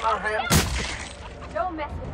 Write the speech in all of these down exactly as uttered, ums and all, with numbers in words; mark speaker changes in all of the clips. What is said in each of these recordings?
Speaker 1: our hands.
Speaker 2: Don't mess with us.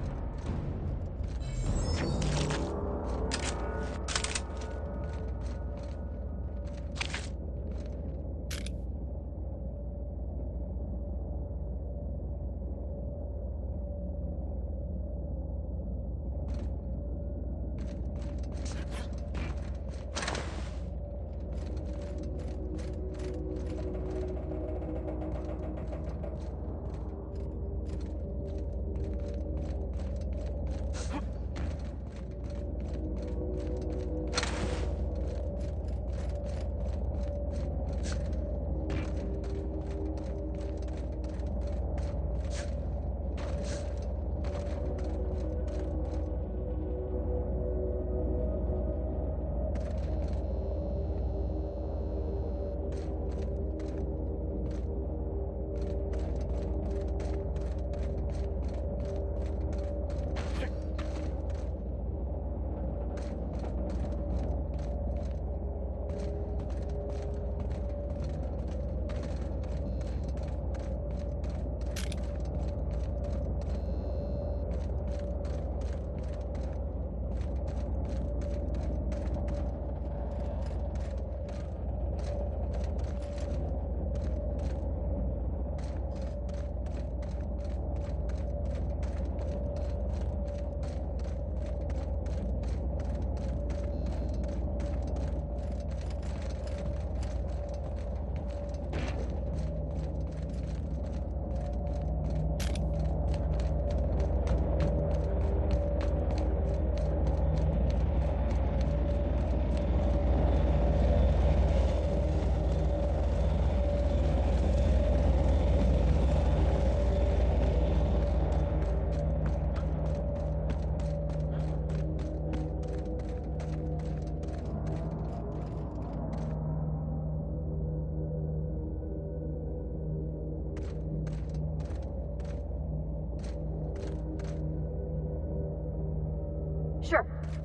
Speaker 2: Sure.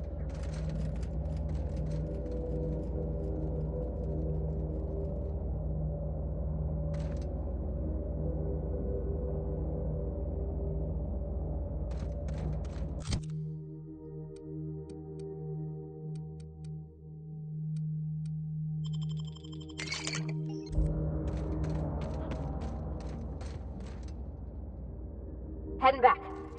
Speaker 2: Heading back.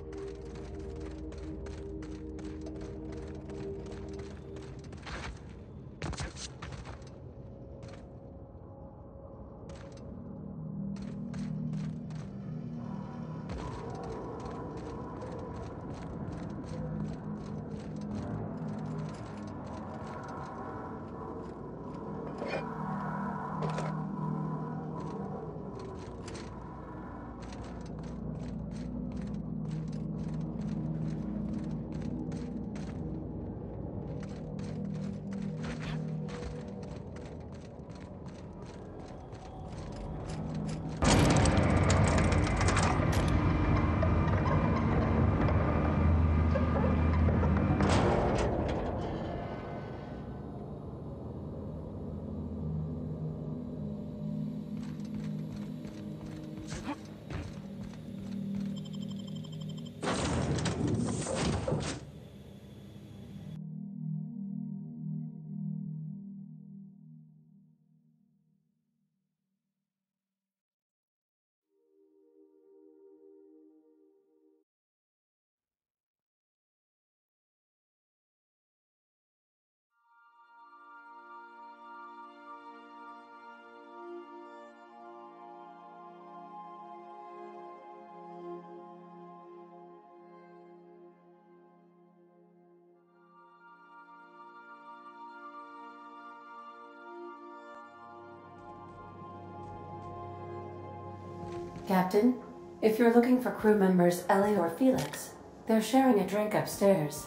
Speaker 3: Captain, if you're looking for crew members Ellie or Felix, they're sharing a drink upstairs.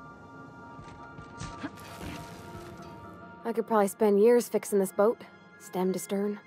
Speaker 2: I could probably spend years fixing this boat, stem to stern.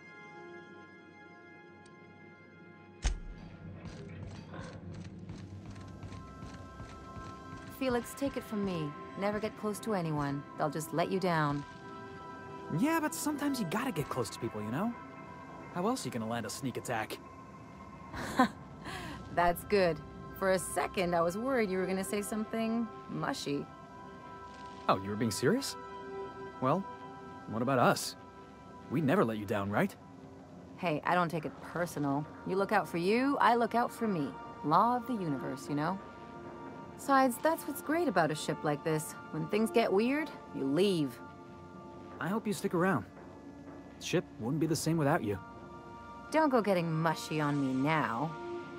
Speaker 4: Felix, take it from me. Never get close to anyone. They'll just let you down.
Speaker 5: Yeah, but sometimes you gotta get close to people, you know? How else are you gonna land a sneak attack?
Speaker 4: That's good. For a second, I was worried you were gonna say something mushy.
Speaker 5: Oh, you were being serious? Well, what about us? We'd never let you down, right?
Speaker 4: Hey, I don't take it personal. You look out for you, I look out for me. Law of the universe, you know? Besides, that's what's great about a ship like this. When things get weird, you leave.
Speaker 5: I hope you stick around. The ship wouldn't be the same without you.
Speaker 4: Don't go getting mushy on me now.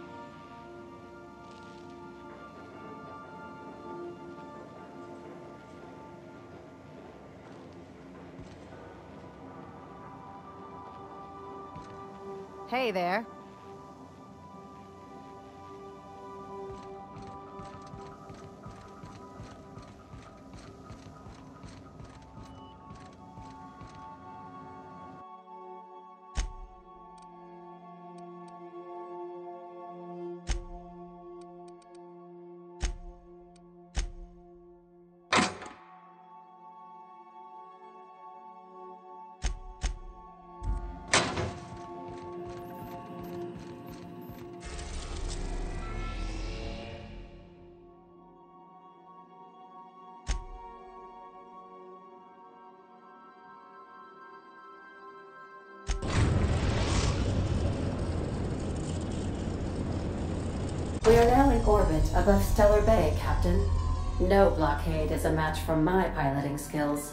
Speaker 4: Hey there.
Speaker 3: We are now in orbit above Stellar Bay, Captain. No blockade is a match for my piloting skills.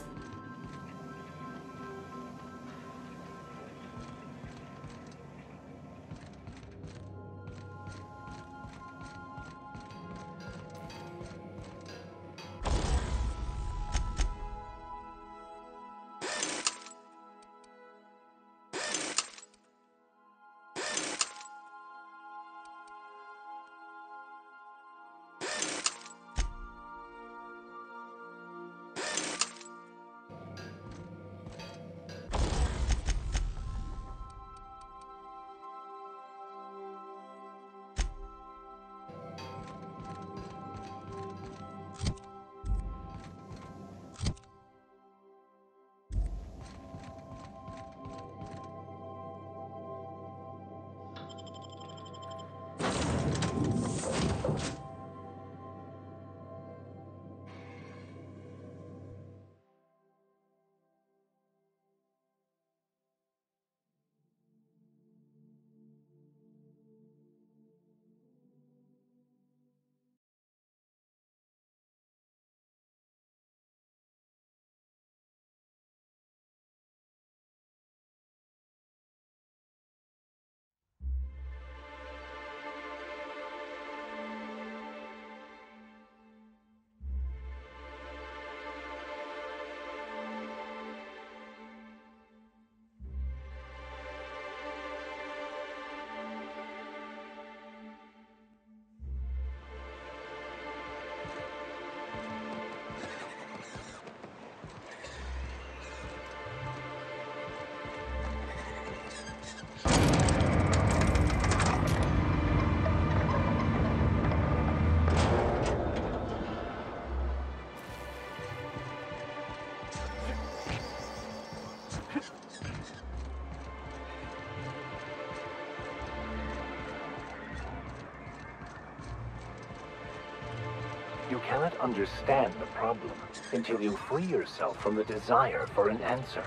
Speaker 1: You cannot understand the problem until you free yourself from the desire for an answer.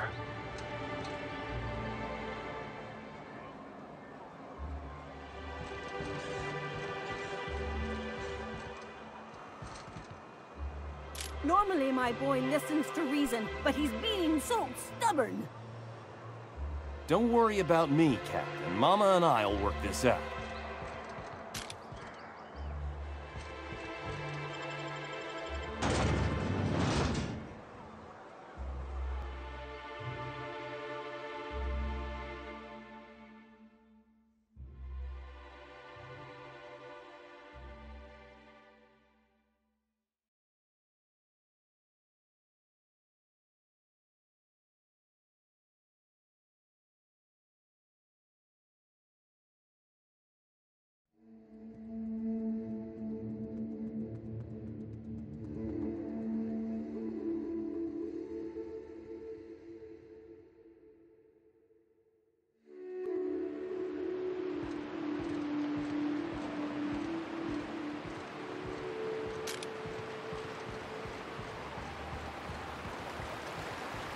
Speaker 6: Normally my boy listens to reason, but he's being so stubborn.
Speaker 7: Don't worry about me, Captain. Mama and I'll work this out.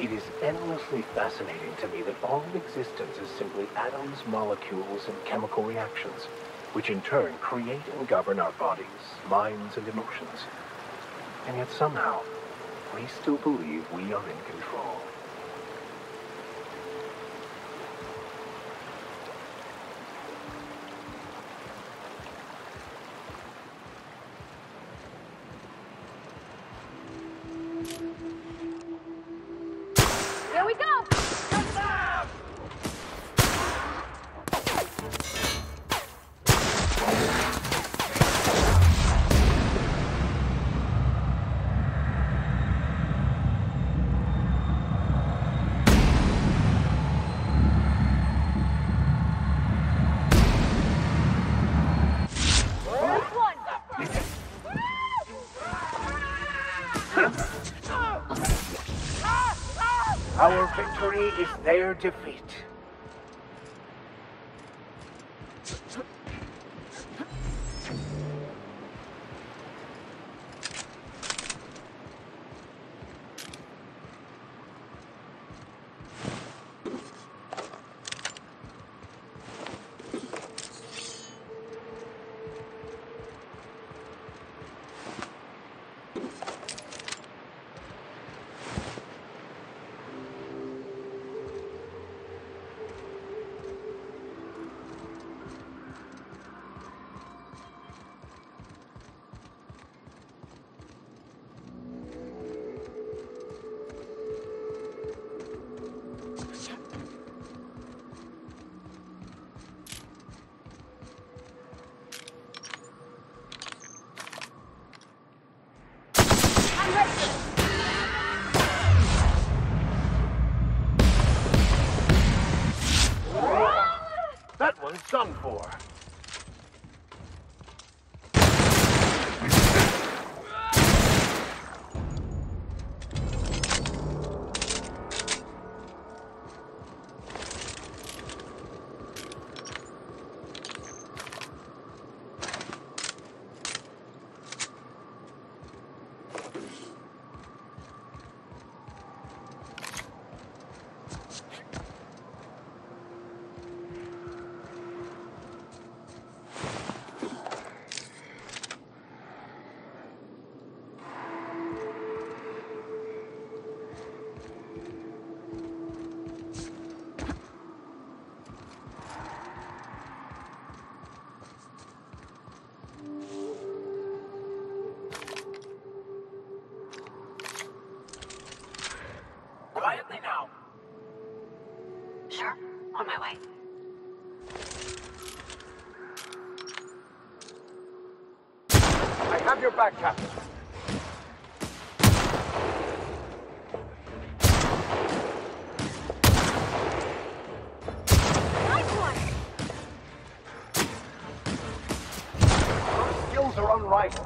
Speaker 1: It is endlessly fascinating to me that all of existence is simply atoms, molecules, and chemical reactions, which in turn create and govern our bodies, minds, and emotions. And yet somehow, we still believe we are in control.
Speaker 2: Here we go!
Speaker 1: Our victory is their defeat. That one's done for. Quietly now.
Speaker 3: Sure, on my way.
Speaker 1: I have your back, Captain.
Speaker 6: Nice one!
Speaker 1: Your skills are unrivaled.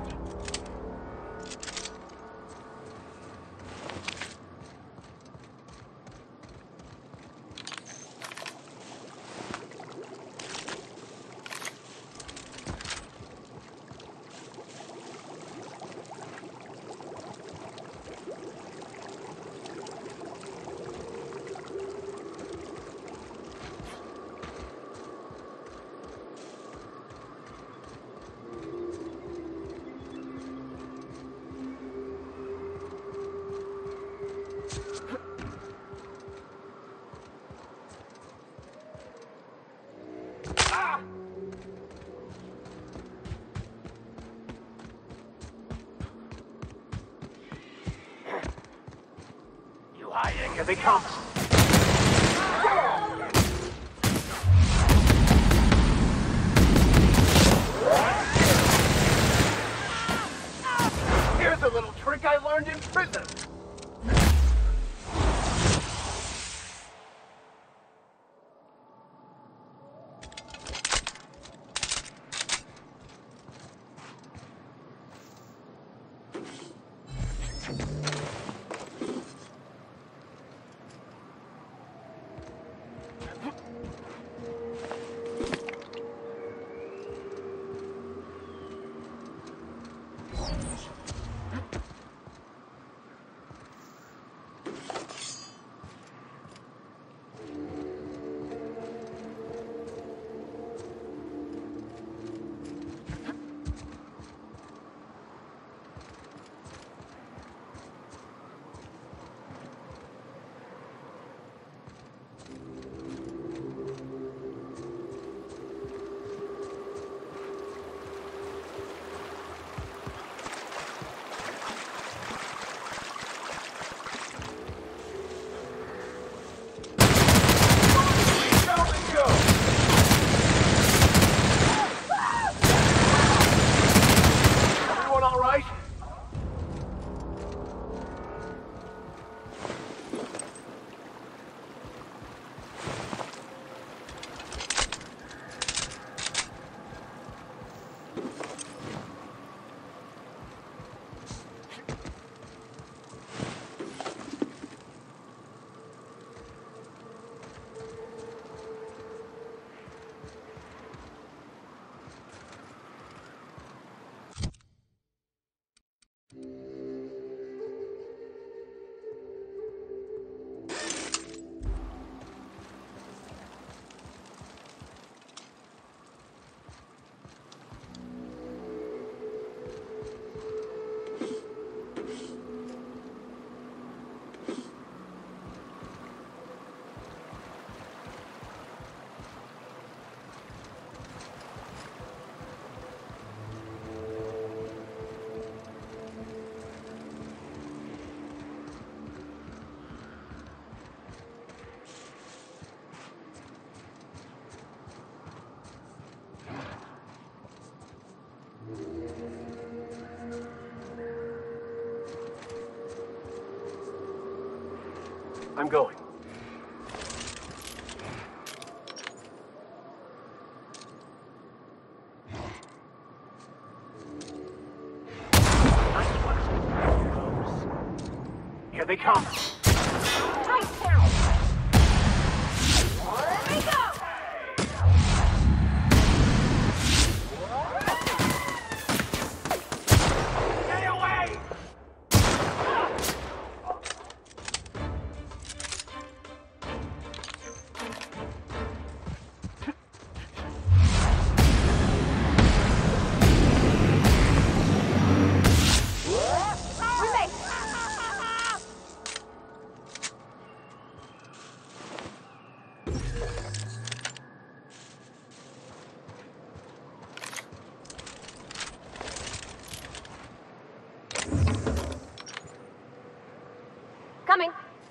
Speaker 1: You hiding? Here they come. Here's a little trick I learned in prison. I'm going. Nice one. Here they come.
Speaker 2: Coming.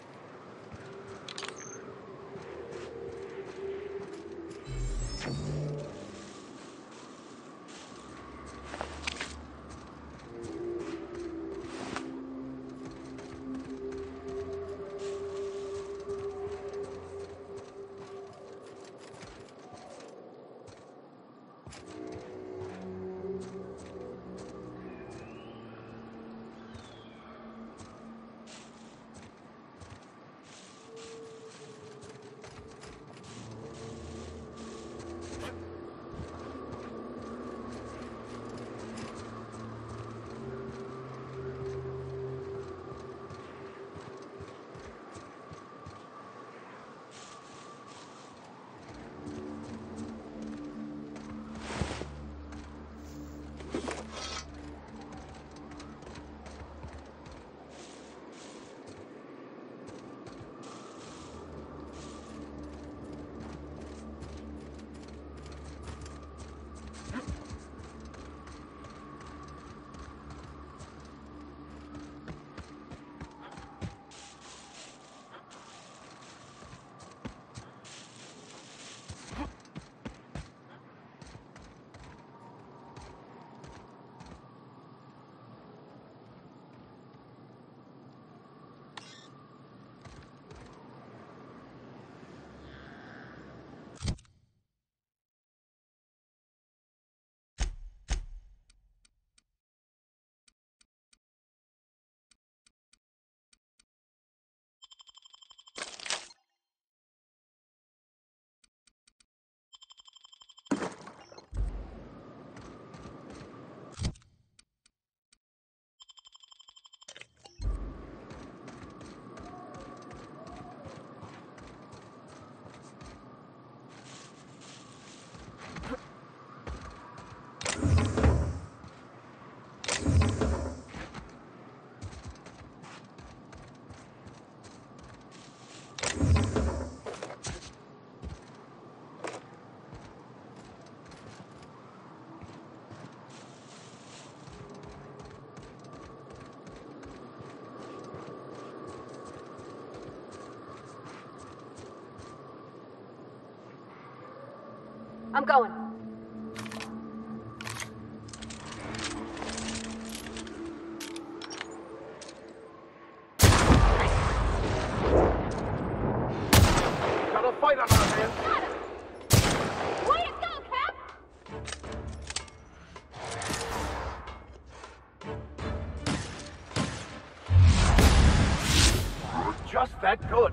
Speaker 2: I'm going.
Speaker 1: Got a fight on our hands.
Speaker 2: Way to go, Cap!
Speaker 1: Just that good.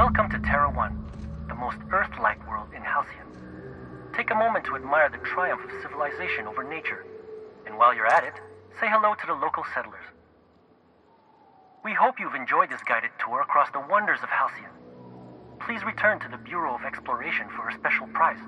Speaker 8: Welcome to Terra One, the most Earth-like world in Halcyon. Take a moment to admire the triumph of civilization over nature. And while you're at it, say hello to the local settlers. We hope you've enjoyed this guided tour across the wonders of Halcyon. Please return to the Bureau of Exploration for a special prize.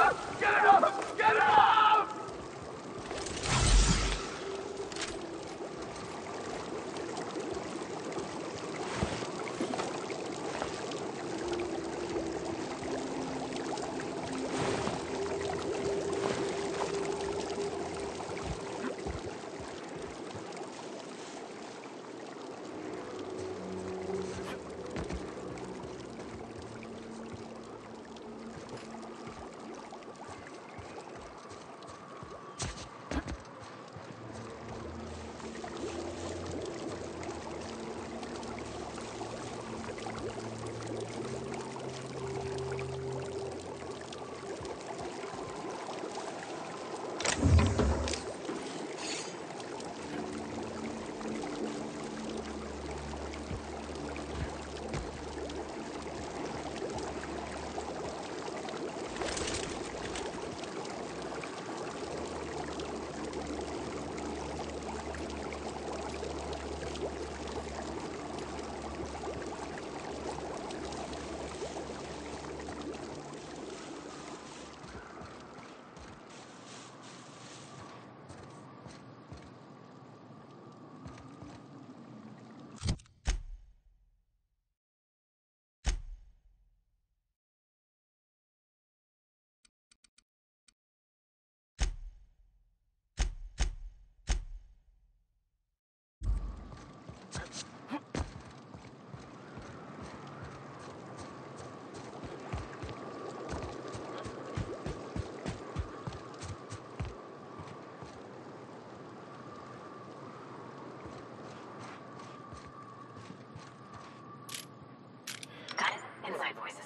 Speaker 2: Inside voices.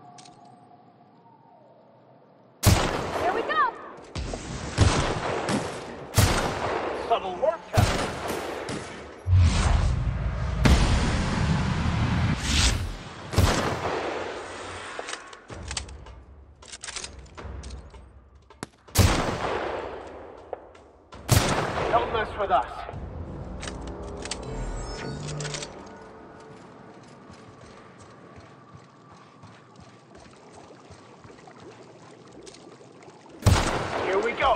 Speaker 6: Here we go!
Speaker 1: Subtle work, Captain. Don't mess with us. Here we go.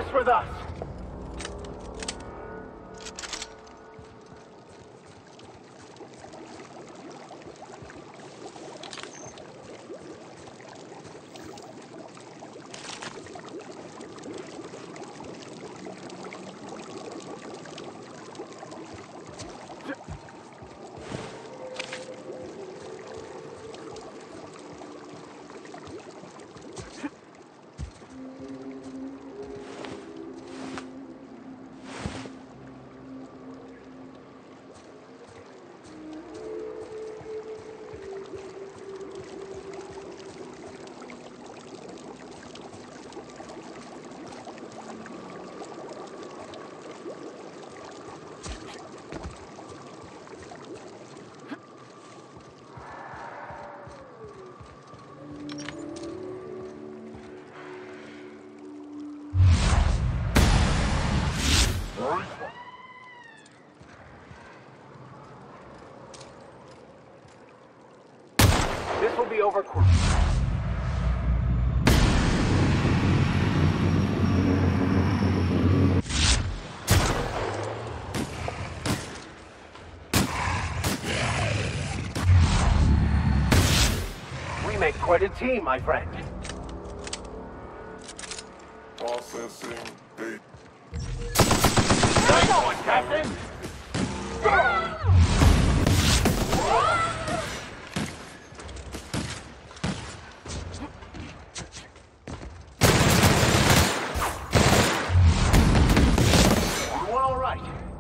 Speaker 1: mess with us! This will be over quick. We make quite a team, my friend.
Speaker 9: Processing data.
Speaker 1: Nice one, Captain! You all right?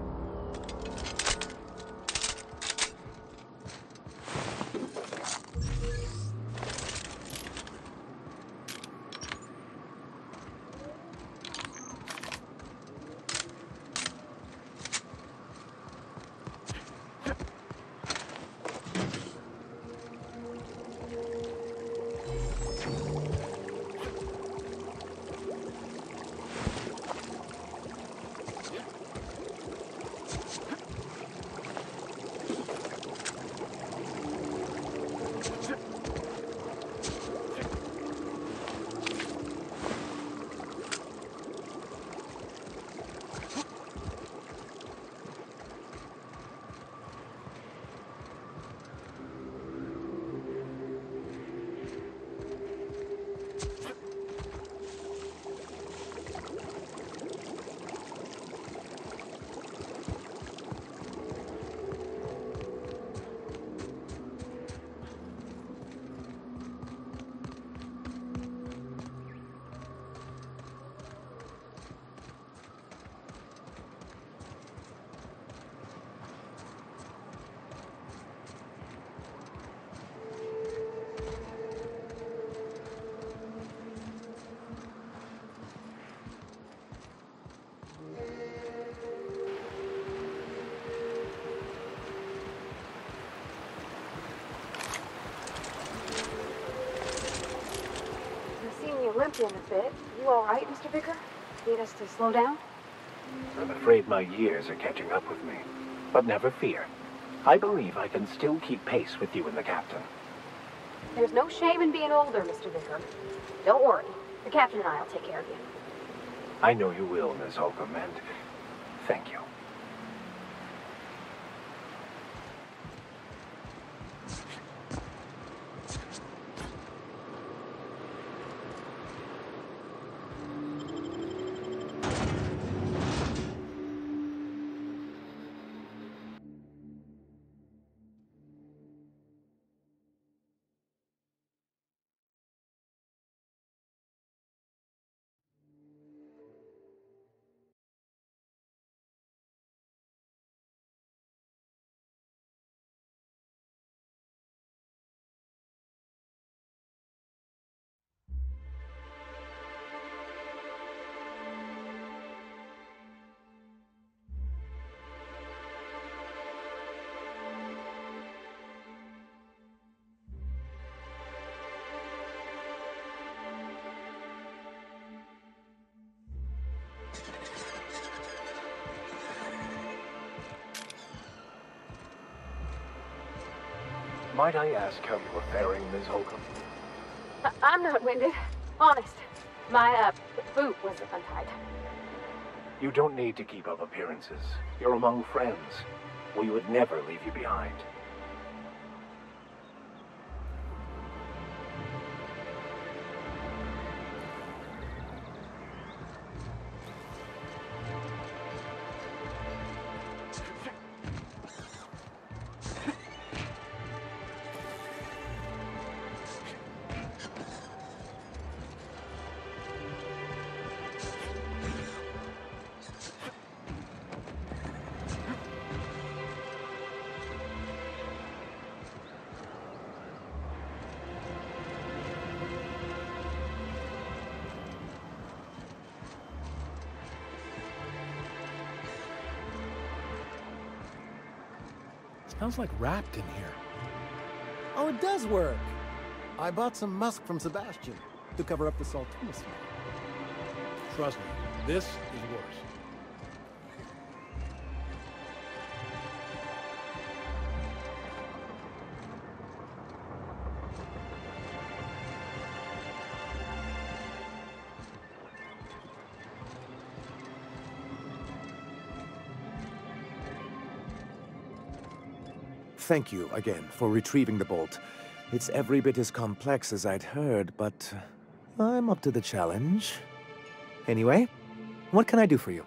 Speaker 2: Olympian a bit. You all right, Mister Vicker? Need us to slow down?
Speaker 1: I'm afraid my years are catching up with me. But never fear. I believe I can still keep pace with you and the Captain.
Speaker 2: There's no shame in being older, Mister Vicker. Don't worry. The Captain and I will take care of you.
Speaker 1: I know you will, Miss Holcomb, and thank you. Might I ask how you are faring, Miss Holcomb?
Speaker 2: I I'm not winded. Honest. My, uh, boot was untied.
Speaker 1: You don't need to keep up appearances. You're among friends. We would never leave you behind.
Speaker 10: Smells like wrapped in here. Oh, it does work. I bought some musk from Sebastian to cover up the saltine smell. Trust me, this is worse.
Speaker 11: Thank you again for retrieving the bolt. It's every bit as complex as I'd heard, but I'm up to the challenge. Anyway, what can I do for you?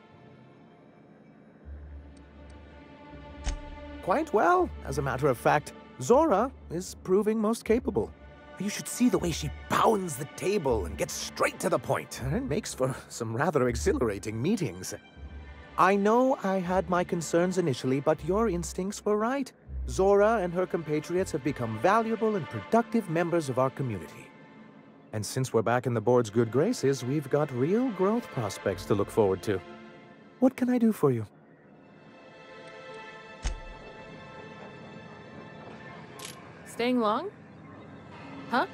Speaker 11: Quite well. As a matter of fact, Zora is proving most capable. You should see the way she pounds the table and gets straight to the point. It makes for some rather exhilarating meetings. I know I had my concerns initially, but your instincts were right. Zora and her compatriots have become valuable and productive members of our community. And since we're back in the board's good graces, we've got real growth prospects to look forward to. What can I do for you?
Speaker 12: Staying long? Huh?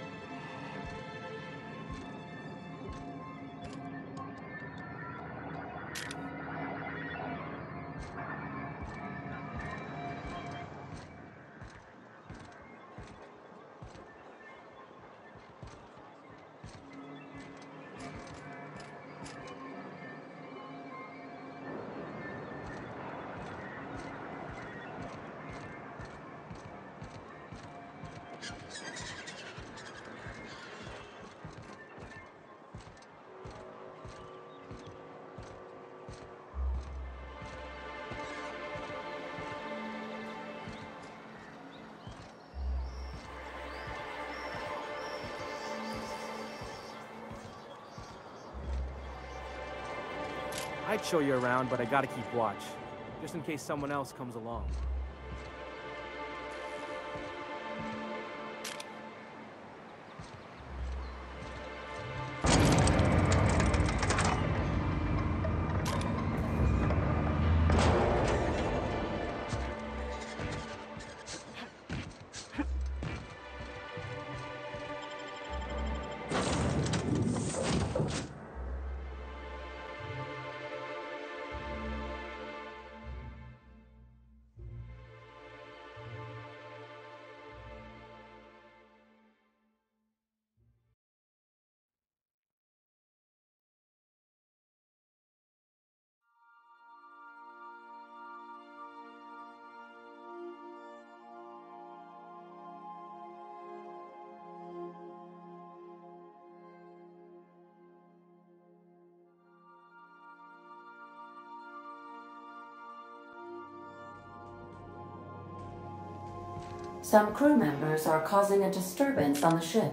Speaker 5: I'd show you around, but I gotta keep watch, just in case someone else comes along.
Speaker 3: Some crew members are causing a disturbance on the ship.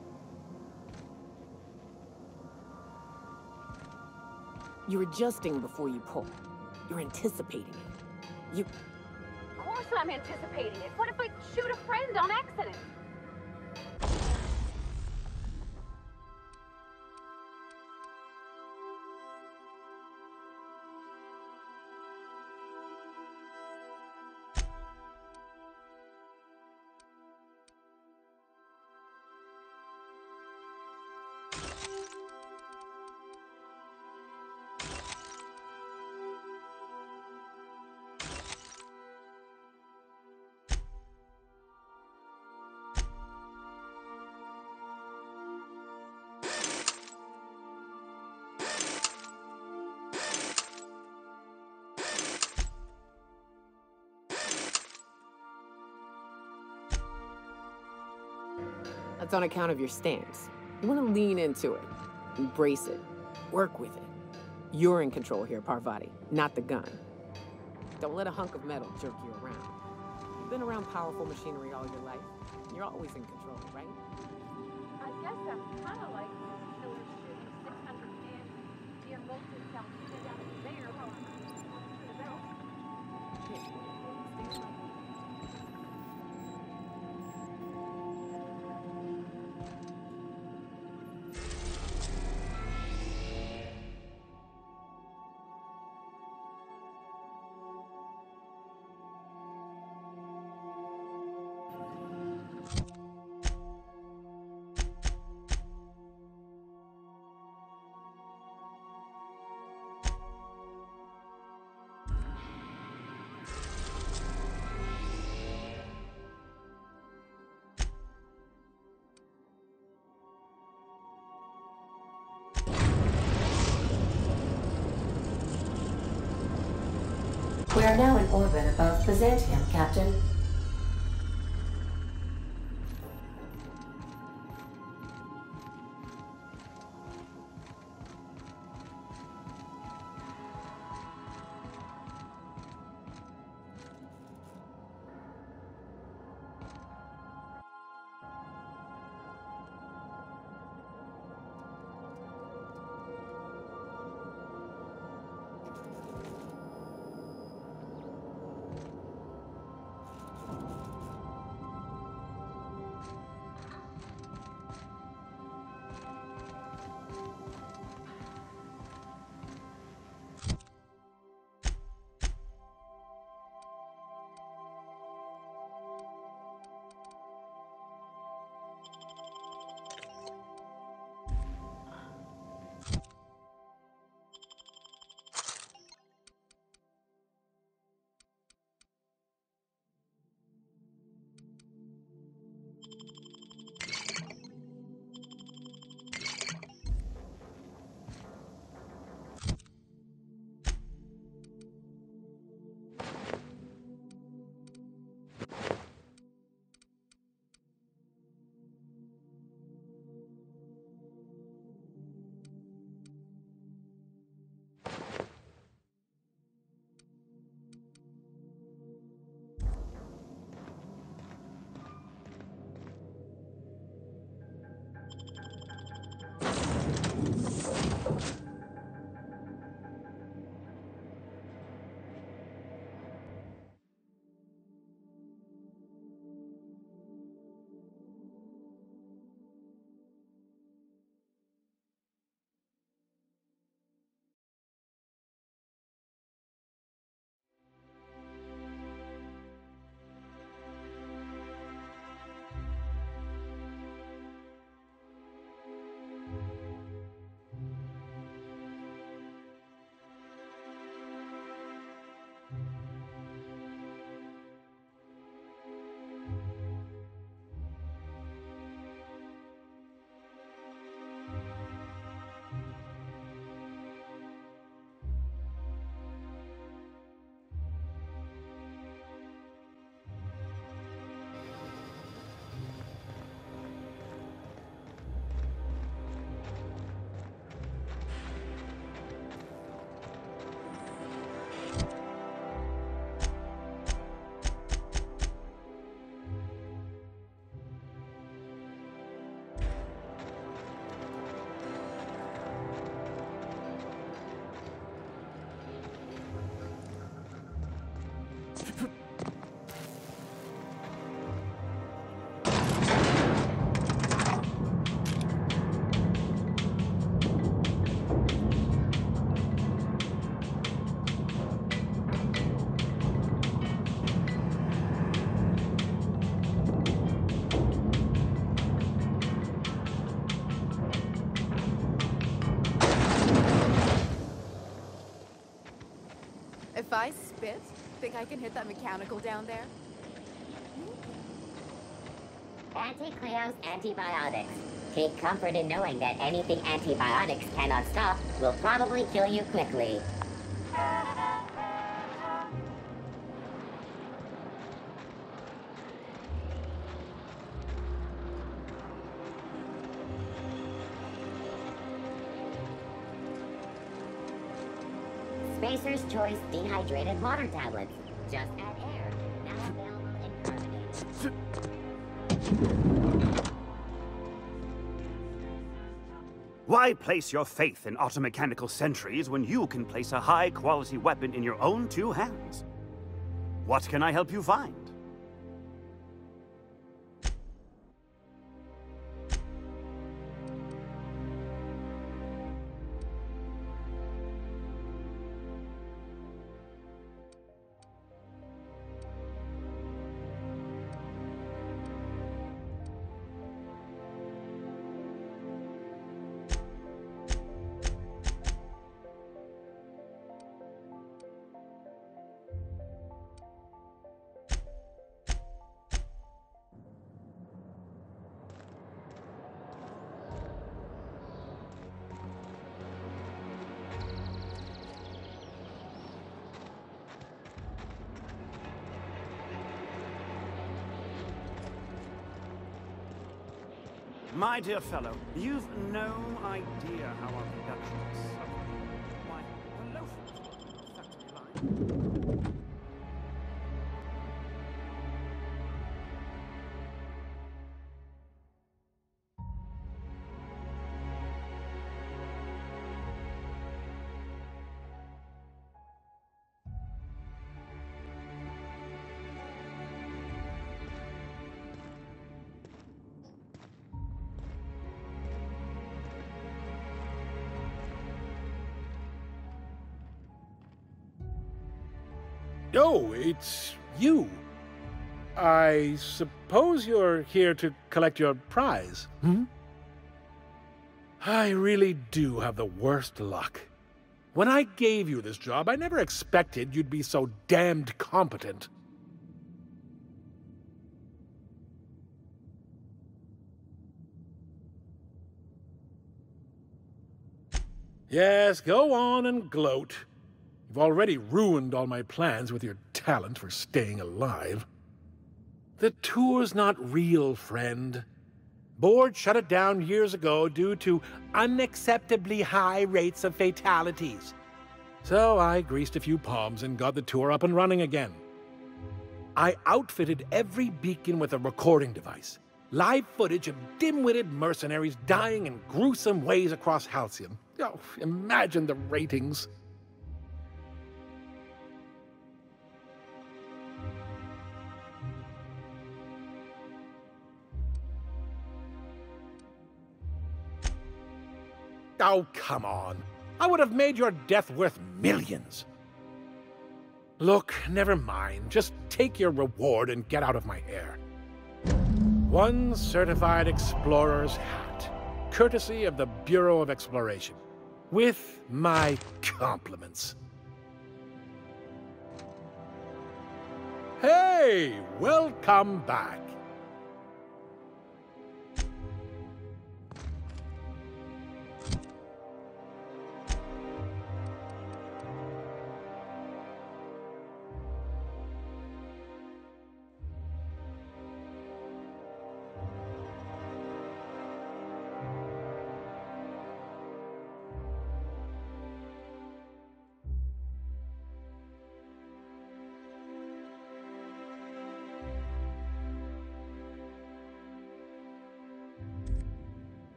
Speaker 12: You're adjusting before you pull. You're anticipating it. You...
Speaker 2: Of course I'm anticipating it. What if I shoot a friend on accident?
Speaker 12: That's on account of your stance. You want to lean into it, embrace it, work with it. You're in control here, Parvati, not the gun. Don't let a hunk of metal jerk you around. You've been around powerful machinery all your life. You're always in control, right?
Speaker 2: I guess that's kind of like killer shooting six hundred men via molten salvia down a conveyor while I'm through the belt.
Speaker 12: Here, stay right.
Speaker 3: We are now in orbit above Byzantium, Captain.
Speaker 13: If I spit, think I can hit that mechanical down there?
Speaker 14: Anti-Cleo's antibiotics. Take comfort in knowing that anything antibiotics cannot stop will probably kill you quickly. Spacer's Choice Dehydrated Water Tablets. Just add air. Now available in carbonate.
Speaker 15: Why place your faith in automechanical sentries when you can place a high-quality weapon in your own two hands? What can I help you find? My dear fellow, you've no idea how our production is suffering. Why, the loafers on the factory line.
Speaker 10: Oh, it's you. I suppose you're here to collect your prize, hmm? I really do have the worst luck. When I gave you this job, I never expected you'd be so damned competent. Yes, go on and gloat. You've already ruined all my plans with your talent for staying alive. The tour's not real, friend. Board shut it down years ago due to unacceptably high rates of fatalities. So I greased a few palms and got the tour up and running again. I outfitted every beacon with a recording device. Live footage of dim-witted mercenaries dying in gruesome ways across Halcyon. Oh, imagine the ratings. Oh, come on. I would have made your death worth millions. Look, never mind. Just take your reward and get out of my hair. One certified explorer's hat, courtesy of the Bureau of Exploration, with my compliments. Hey, welcome back.